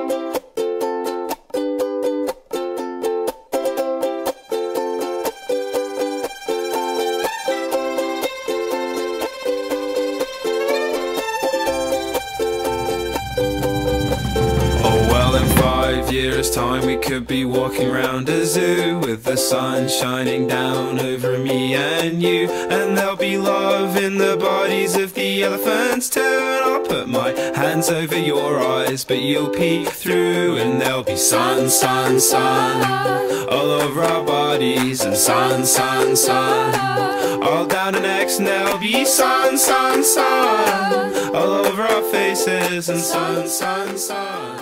Years time we could be walking round a zoo with the sun shining down over me and you, and there'll be love in the bodies of the elephants too. And I'll put my hands over your eyes, but you'll peek through, and there'll be sun, sun, sun all over our bodies, and sun, sun, sun all down our necks, and there'll be sun, sun, sun all over our faces, and sun, sun, sun.